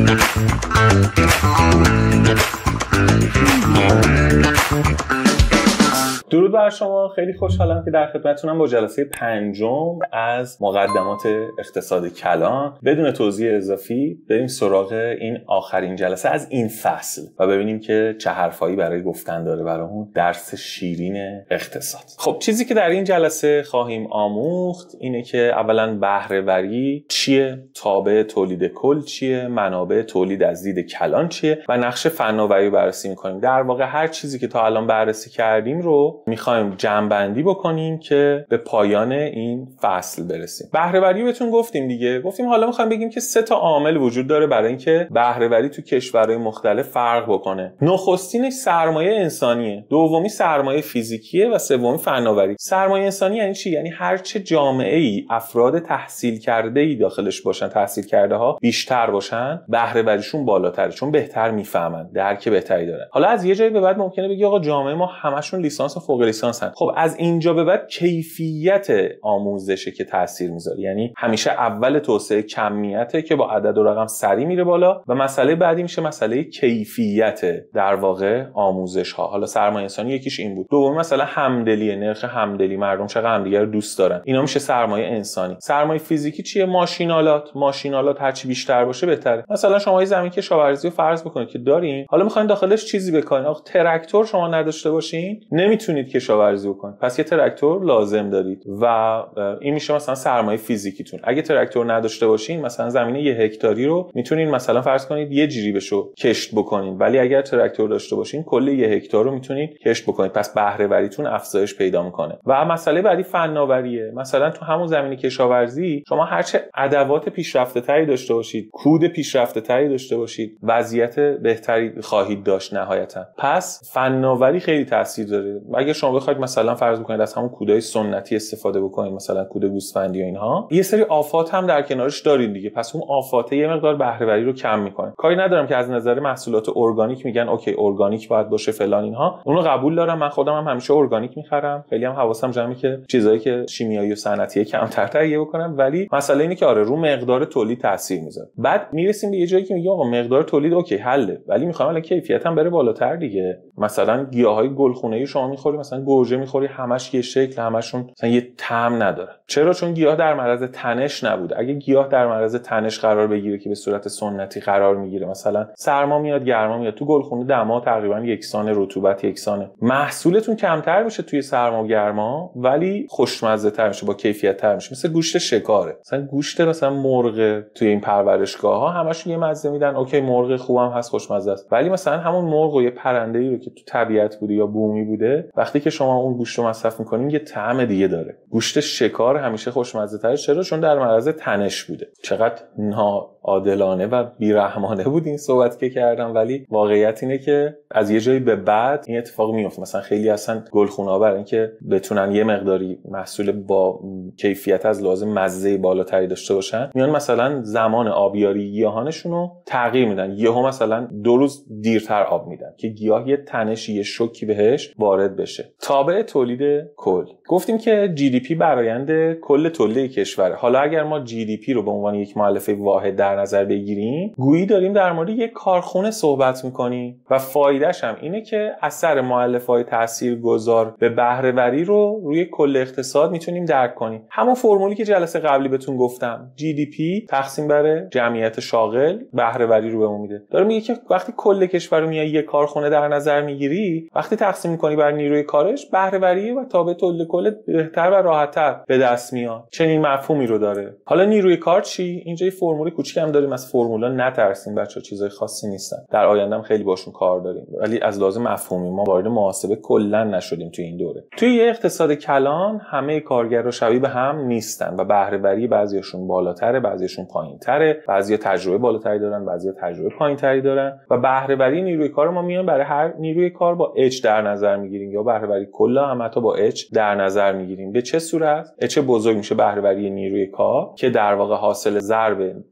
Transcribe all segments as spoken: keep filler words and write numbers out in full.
درود بر شما، خیلی خوشحالم که در خدمتتونم با جلسه پنجم از مقدمات اقتصاد کلان. بدون توضیح اضافی بریم سراغ این آخرین جلسه از این فصل و ببینیم که چه حرفایی برای گفتن داره برامون درس شیرین اقتصاد. خب چیزی که در این جلسه خواهیم آموخت اینه که اولا بهره وری چیه، تابع تولید کل چیه، منابع تولید از دید کلان چیه و نقش فناوری بررسی می‌کنیم. در واقع هر چیزی که تا الان بررسی کردیم رو میخوایم جمع‌بندی بکنیم که به پایان این فصل برسیم. بهره وری بهتون گفتیم دیگه، گفتیم حالا میخوایم بگیم که سه تا عامل وجود داره برای اینکه بهره وری تو کشورهای مختلف فرق بکنه. نخستینش سرمایه انسانیه، دومی سرمایه فیزیکیه و سومی فناوری. سرمایه انسانی یعنی چی؟ یعنی هر چه جامعه‌ای افراد تحصیل کرده‌ای داخلش باشن، تحصیل کرده ها بیشتر باشن، بهره وریشون بالاتره، چون بهتر میفهمن، درک بهتری دارن. حالا از یه جایی به بعد ممکنه بگی آقا جامعه ما همشون لیسانس فوق لیسانس هستن. خب از اینجا به بعد کیفیت آموزشه که تاثیر میذاره. یعنی همیشه اول توسعه کمیته که با عدد و رقم سریع میره بالا و مسئله بعدی میشه مسئله کیفیت در واقع آموزش ها. حالا سرمایه انسانی یکیش این بود. دومی مثلا همدلی، نرخ همدلی، مردم چقدر همدیگه رو دوست دارن. اینا میشه سرمایه انسانی. سرمایه فیزیکی چیه؟ ماشینالات. ماشینالات هر چی بیشتر باشه بهتره. مثلا شما یه زمین کشاورزی رو فرض بکنید که دارین، حالا میخواین داخلش چیزی بکنین. آخه تراکتور شما نداشته باشین نمیتونید کشاورزی بکنید، پس یه تراکتور لازم دارید و این میشه مثلا سرمایه فیزیکیتون. اگه تراکتور نداشته باشین مثلا زمین یه هکتاری رو میتونین مثلا فرض کنید یه جریبشو کشت بکنین، ولی اگر تراکتور داشته باشین کل یه هکتار رو میتونید کشت بکنید، پس بهره وریتون افزایش پیدا میکنه. و مسئله بعدی فناوریه. مثلا تو همون زمین کشاورزی شما هرچه ادوات پیشرفته تری داشته باشید، کود پیشرفته تری داشته باشید، وضعیت بهتری خواهید داشت نهایتا. پس فناوری خیلی تاثیر داره. اگه شما بخواید مثلا فرض بکنید از همون کودای سنتی استفاده بکنید، مثلا کود گوسفندی و اینها، یه سری آفات هم در کنارش دارین دیگه، پس اون آفاته یه مقدار بهره وری رو کم میکنه. کاری ندارم که از نظر محصولات ارگانیک میگن اوکی ارگانیک باید باشه فلان اینها، اونو قبول دارم، من خودم هم همیشه ارگانیک میخرم، خیلی هم حواسم جمعه که چیزایی که شیمیایی و صنعتی کمتر تهیه بکنم، ولی مسئله اینه که آره رو مقدار تولید تاثیر میذاره. بعد میرسیم به یه جایی که میگه آقا مقدار تولید اوکی حله، ولی میخوام الان کیفیت هم بره بالاتر دیگه. مثلا گیاهای گلخونه‌ای شما میخوری، مثلا گوجه میخوری، همش یه شکل، همشون مثلا یه طعم نداره. چرا؟ چون گیاه در معرض تنش نبوده. اگه گیاه در معرض تنش قرار بگیره که به صورت سنتی قرار میگیره، مثلا سرما میاد گرما میاد، تو گلخونه دما تقریبا یکسان، رطوبت یکسانه، محصولتون کمتر میشه توی سرما و گرما ولی خوشمزه تر میشه، با کیفیت تر میشه. مثل گوشت شکاره، مثلا گوشت مثلا مرغ توی این پرورشگاه ها همشون یه مزه میدن، اوکی مرغ خوبم هست، خوشمزه است، ولی مثلا همون مرغ و یه پرنده‌ای رو که تو طبیعت بوده یا بومی بوده، وقتی که شما اون گوشت رو مصرف میکنین یه طعم دیگه داره. گوشت شکار همیشه خوشمزه تره. چرا؟ چون در معرض تنش بوده. چقدر ناعادلانه و بیرحمانه بود این صحبت که کردم، ولی واقعیت اینه که از یه جایی به بعد این اتفاق میفته. مثلا خیلی اصلا گلخونه‌ها برای اینکه بتونن یه مقداری محصول با کیفیت از لازم مزه بالاتری داشته باشن، میان مثلا زمان آبیاری گیاهانشون رو تغییر میدن. یهو مثلا دو روز دیرتر آب میدن که گیاه یه تنشی، یه شوکی بهش وارد بشه. تابع تولید کل. گفتیم که جی دی پی برآیند کل تولید کشوره. حالا اگر ما جی دی پی رو به عنوان یک مؤلفه واحد در نظر بگیریم، گویی داریم در مورد یک کارخونه صحبت میکنیم و فایدهش هم اینه که اثر مؤلفه‌های تاثیرگذار به بهره وری رو روی کل اقتصاد میتونیم درک کنیم. همون فرمولی که جلسه قبلی بهتون گفتم، جی دی پی تقسیم بر جمعیت شاغل بهره وری رو بهمون میده. داره میگه که وقتی کل کشور رو میای یک کارخونه در نظر میگیری، وقتی تقسیم میکنی بر نیروی کارش، بهره وری و تابع تولید کل بهتر و راحت‌تر به دست میاد. چنین مفهومی رو داره. حالا نیروی کار چی؟ اینجا یه فرمول کوچیک هم داریم. از فرمولا نترسین بچه‌ها، چیزای خاصی نیستن. در آینده هم خیلی باشون کار داریم، ولی از لازم مفهومی ما وارد محاسبه کلا نشدیم توی این دوره. توی یه اقتصاد کلان همه کارگرا شبیه به هم نیستن و بهره وری بعضیاشون بالاتره، بعضیاشون پایین‌تره، بعضیا تجربه بالاتری دارن، بعضیا تجربه پایین‌تری دارن و بهره وری نیروی کار ما میان برای هر نیروی کار با اچ در نظر میگیریم یا بهره وری کلا هم حتی با اچ در نظر میگیریم. به چه صورت؟ اچ بزرگ میشه بهره وری نیروی کار که در واقع حاصل ضرب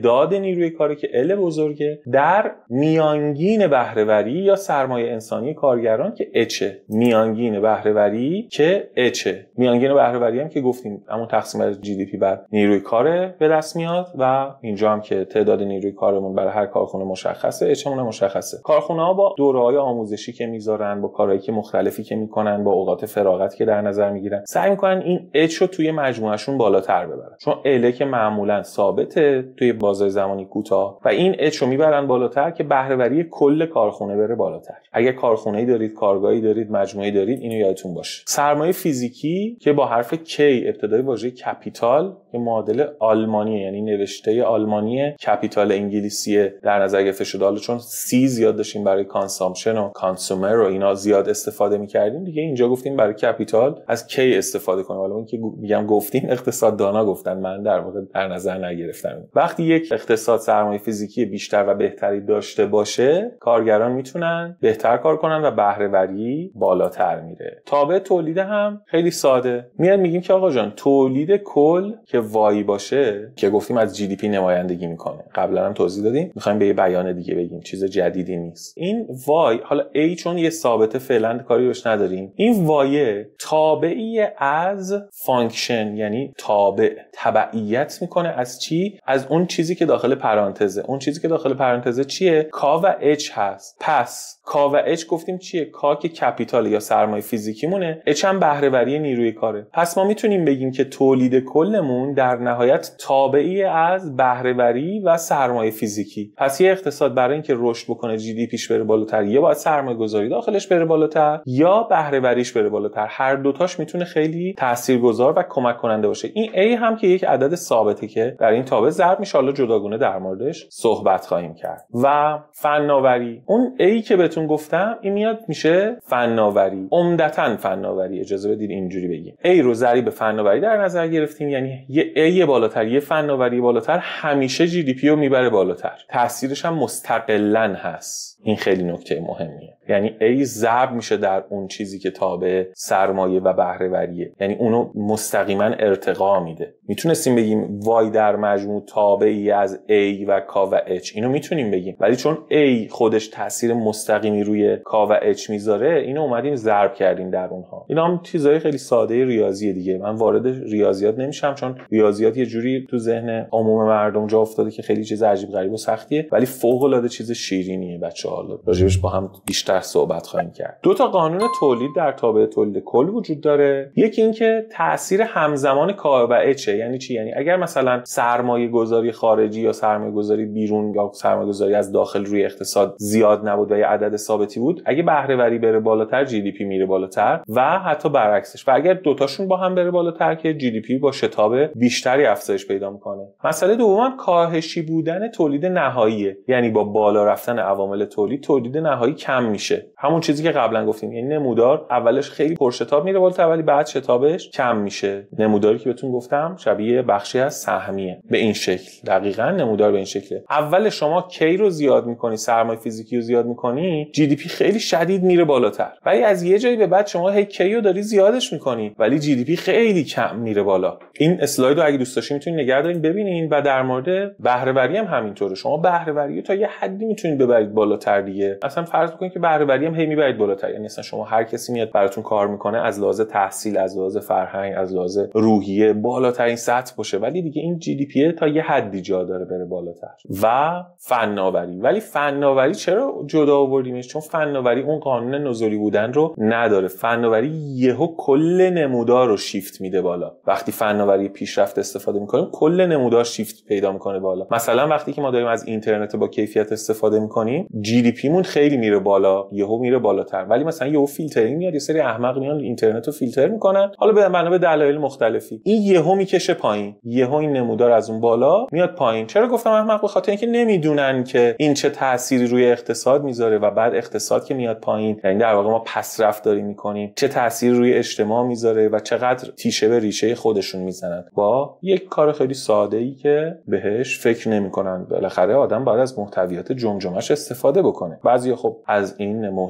تعداد نیروی کاری که ال بزرگه در میانگین بهره‌وری یا سرمایه انسانی کارگران که اچ، میانگین بهره‌وری که اچ، میانگین بهره‌وری هم که گفتیم همون تقسیم از جی دی پی بر نیروی کار به دست میاد و اینجا هم که تعداد نیروی کارمون برای هر کارخونه مشخصه، اچمون هم مشخصه. کارخونه‌ها با دوره‌های آموزشی که میذارن، با کارهایی که مختلفی که میکنن، با اوقات فراغت که در نظر میگیرن، سعی میکنن این اچ رو توی مجموعهشون بالاتر ببرن، چون ال که معمولا ثابته توی بازه زمانی کوتاه و این اچ رو میبرن بالاتر که بهره‌وری کل کارخونه بره بالاتر. اگه کارخونه‌ای دارید، کارگاهی دارید، مجموعه‌ای دارید، اینو یادتون باشه. سرمایه فیزیکی که با حرف K ابتدای واژه کپیتال که معادل آلمانیه، یعنی نوشته آلمانی کپیتال انگلیسیه در نظر گرفته شده. حالا چون سی زیاد داشتیم برای کانسامپشن و کانسومر و اینا زیاد استفاده می‌کردیم دیگه، اینجا گفتیم برای کپیتال از K استفاده کنیم. حالا اون که میگم گفتیم اقتصاددانا گفتن، من در واقع در نظر نگرفتم. وقتی یک اقتصاد سرمایه فیزیکی بیشتر و بهتری داشته باشه، کارگران میتونن بهتر کار کنن و بهره‌وری بالاتر میره. تابع تولید هم خیلی ساده، میاد میگیم که آقا جان تولید کل که وای باشه که گفتیم از جی دی پی نمایندگی میکنه، قبلا هم توضیح دادیم، میخوایم به یه بیان دیگه بگیم، چیز جدیدی نیست. این وای، حالا ای چون یه ثابته فعلا کاری روش نداریم، این وای تابعی از فانکشن، یعنی تابع، تبعیت میکنه از چی؟ از اون چیزی که داخل پرانتزه. اون چیزی که داخل پرانتزه چیه؟ کا و اچ هست. پس کا و اچ گفتیم چیه؟ کا که کپیتال یا سرمایه فیزیکی مونه، اچ هم بهره‌وری نیروی کاره. پس ما میتونیم بگیم که تولید کلمون در نهایت تابعی از بهره‌وری و سرمایه فیزیکی. پس یه اقتصاد برای اینکه رشد بکنه، جی دی پیش بره بالاتر، یا باید سرمایه گذاری داخلش بره بالاتر یا بهره‌وریش بره بالاتر. هر دوتاش میتونه خیلی تاثیرگذار و کمک کننده باشه. این A هم که یک عدد ثابته که در این تابع ضرب میشه، حالا جداگونه در موردش صحبت خواهیم کرد. و فناوری، اون A که بهتون گفتم این میاد میشه فناوری، عمدتاً فناوری. اجازه بدید اینجوری بگیم A رو ضریب فناوری در نظر گرفتیم، یعنی یه A بالاتر، یه فناوری بالاتر همیشه جی دی پی رو میبره بالاتر، تاثیرش هم مستقلاً هست. این خیلی نکته مهمیه. یعنی A ضرب میشه در اون چیزی که تابع سرمایه و بهره‌وریه، یعنی اونو مستقیما ارتقا میده. میتونستیم بگیم وای در مجموع تابعی از A و کا و اچ، اینو میتونیم بگیم، ولی چون A خودش تاثیر مستقیمی روی کا و اچ میذاره، اینو اومدیم ضرب کردیم در اونها. اینا هم چیزای خیلی ساده ریاضی دیگه، من وارد ریاضیات نمیشم چون ریاضیات یه جوری تو ذهن عموم مردم جا افتاده که خیلی چیز عجیب غریب و سختیه، ولی فوق العاده چیز شیرینیه. بچه‌ها راجبش با هم بیشتر صحبت خواهیم کرد. دو تا قانون تولید در تابع تولید کل وجود داره. یکی این که تاثیر همزمان کا و اچ، یعنی چی؟ یعنی اگر مثلا سرمایه گذاری خارجی یا سرمایه گذاری بیرون یا سرمایه گذاری از داخل روی اقتصاد زیاد نبود و یه عدد ثابتی بود، اگه بهره‌وری بره بالاتر جی دی پی میره بالاتر و حتی برعکسش. و اگر دوتاشون با هم بره بالاتر که جی دی پی با شتاب بیشتری افزایش پیدا میکنه. مسئله دوم کاهشی بودن تولید نهاییه، یعنی با بالا رفتن عوامل تولید، تولید نهایی کم میشه. همون چیزی که قبلا گفتیم، یعنی نمودار اولش خیلی پرشتاب میره بالاتر ولی بعد شتابش کم میشه. نموداری که بهتون گفتم شبیه بخشی از سهمیه، به این شکل. دقیقاً نمودار به این شکله. اول شما کی رو زیاد میکنی، سرمایه فیزیکی رو زیاد میکنی، جی دی پی خیلی شدید میره بالاتر. ولی از یه جایی به بعد شما هی کی رو داری زیادش میکنی ولی جی دی پی خیلی کم میره بالا. این اسلاید رو اگه دوست داشتین میتونید نگه دارین ببینین. و در مورد بهره‌وری هم همینطوره. شما بهره‌وری رو تا یه حدی میتونید ببرید بالاتر دیگه. اصلا فرض بکنید که بهره‌وری هم هی میبرید بالاتر، یعنی مثلا شما هر کسی میاد براتون کار میکنه از لحاظ تحصیل، از لحاظ فرهنگ، از لحاظ روحیه بالاترین سطح باشه، ولی دیگه این جی دی پی تا یه حدی جا داره بره بالاتر. و فناوری، ولی فناوری چرا جدا آوردیمش؟ چون فناوری اون قانون نزولی بودن رو نداره. فناوری یهو کل نمودار رو شیفت میده بالا. وقتی فناوری پیشرفت استفاده میکنیم کل نمودار شیفت پیدا میکنه بالا. مثلا وقتی که ما داریم از اینترنت با کیفیت استفاده میکنیم، جی دی پی مون خیلی میره بالا، یهو میره بالاتر. ولی مثلا یهو فیلترینگ میاد، یه سری احمق میان اینترنت رو فیلتر میکنن، حالا به بنا به دلایل مختلفی این یهو میکشه پایین، یهو این نمودار از اون بالا میاد پایین. چرا گفتم احمق؟ به خاطر اینکه نمیدونن که این چه تأثیری روی اقتصاد میذاره و بعد اقتصاد که میاد پایین، یعنی در واقع ما پس رفت داریم میکنیم، چه تأثیری روی اجتماع میذاره و چقدر تیشه به ریشه خودشون میزنن با یک کار خیلی ساده ای که بهش فکر نمیکنن. بالاخره آدم باید از محتویات جمجمه‌اش استفاده بکنه. بعضیا خب از این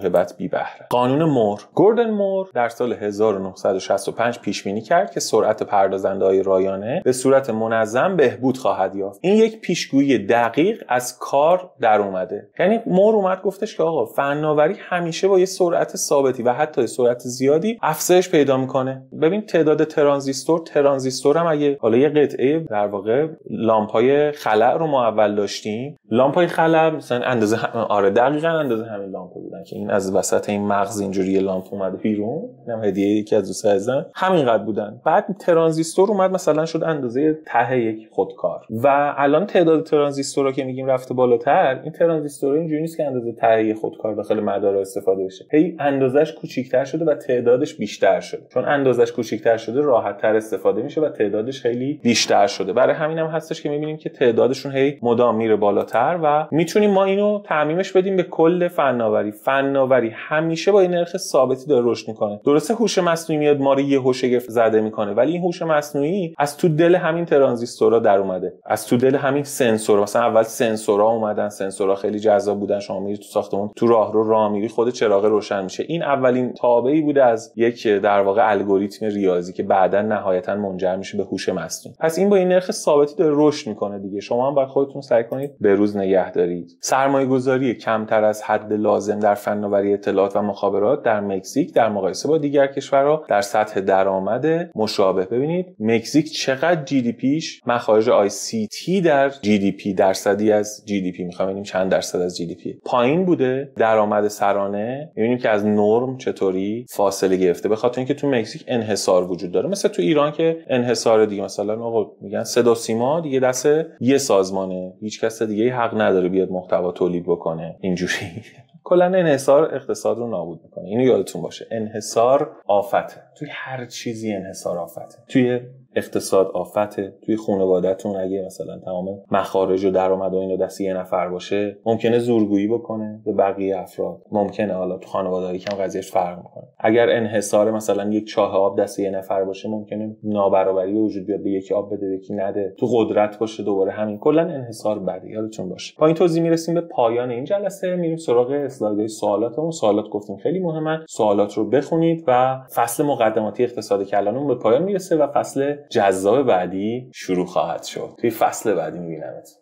موهبت بی بهره. قانون مور. گوردن مور در سال هزار و نهصد و شصت و پنج پیش بینی کرد که سرعت پردازنده‌های رایانه به صورت منظم بهبود خواهد یافت. این یک پیشگویی دقیق از کار در اومده. یعنی مور اومد گفتش که آقا فناوری همیشه با یه سرعت ثابتی و حتی سرعت زیادی افزایش پیدا میکنه. ببین تعداد ترانزیستور ترانزیستور هم اگه حالا یه قطعه در واقع لامپای خلع رو ما اول داشتیم، لامپای خلع مثلا اندازه هم... آره دقیقاً اندازه همین لامپ بودن که این از وسط این مغز اینجوری لامپ اومده بیرون، اینم هدیه یکی از دوستان عزیزم، همینقدر بودن. بعد ترانزیستور اومد مثلا شد اندازه ته یک خودکار و الان تعداد ترانزیستورها که میگیم رفته بالاتر. این ترانزیستورها اینجوری نیست که اندازه ته یک خودکار داخل مدار استفاده بشه، هی اندازش کوچیک‌تر شده و تعدادش بیشتر شده. چون اندازش کوچیک‌تر شده راحت‌تر استفاده میشه و تعدادش خیلی بیشتر شده. برای همین هم هستش که می‌بینیم که تعدادشون هی مدام میره بالاتر و میتونیم ما اینو تعمیمش بدیم به کل فناوری. فناوری همیشه با این نرخ ثابتی داره رشد میکنه. درسته هوش مصنوعی میاد ما رو یهو شگفت زده میکنه، ولی این هوش مصنوعی از تو دل همین ترانزیستورها در اومده، از تو دل همین سنسور. مثلا اول سنسورها اومدن، سنسورها خیلی جذاب بودن، شما میری تو ساختمون تو راهرو راه میری خود چراغ روشن میشه. این اولین تابعی بوده از یک در واقع الگوریتم ریاضی که بعداً نهایتاً منجر میشه به هوش مصنوعی. پس این با این نرخ ثابتی داره رشد میکنه دیگه. شما هم باید خودتون سعی کنید به روز نگه دارید. سرمایه‌گذاری کمتر از حد لازم در فناوری اطلاعات و مخابرات در مکزیک در مقایسه با دیگر کشورها در سطح درآمد مشابه. ببینید مکزیک چقدر جی دی پیش، مخارج آی سی تی در جی دی پی درصدی از جی دی پی، میخوام ببینیم چند درصد از جی دی پی پایین بوده. درآمد سرانه میبینیم که از نرم چطوری فاصله گرفته، به خاطر اینکه تو مکزیک انحصار وجود داره. مثل تو ایران که انحصار دیگه، مثلا آقا میگن صدا سیما دیگه دست یه سازمانه، هیچ کس دیگه حق نداره بیاد محتوا تولید بکنه اینجوری. کلا انحصار اقتصاد رو نابود میکنه. اینو یادتون باشه، انحصار آفته. توی هر چیزی انحصار آفته. توی اقتصاد آفته، توی خانواده‌تون اگه مثلا تمام مخارج و درآمد و اینو دست یه نفر باشه ممکنه زورگویی بکنه به بقیه افراد. ممکنه حالا تو خانواده‌ای که قضیهش فرق میکنه. اگر انحصار مثلا یک چاه آب دست یه نفر باشه ممکنه نابرابری وجود بیاد، به یکی آب بده یکی نده. تو قدرت باشه دوباره همین. کلا انحصار بده، یادتون باشه. با این توضیح میرسیم به پایان این جلسه. میریم سراغ اسلایدهای سوالاتمون. سوالات گفتیم خیلی مهمه، سوالات رو بخونید و فصل مقدماتی اقتصاد کلانمون به پایان میرسه و فصل جذاب بعدی شروع خواهد شد. توی فصل بعدی میبینمت.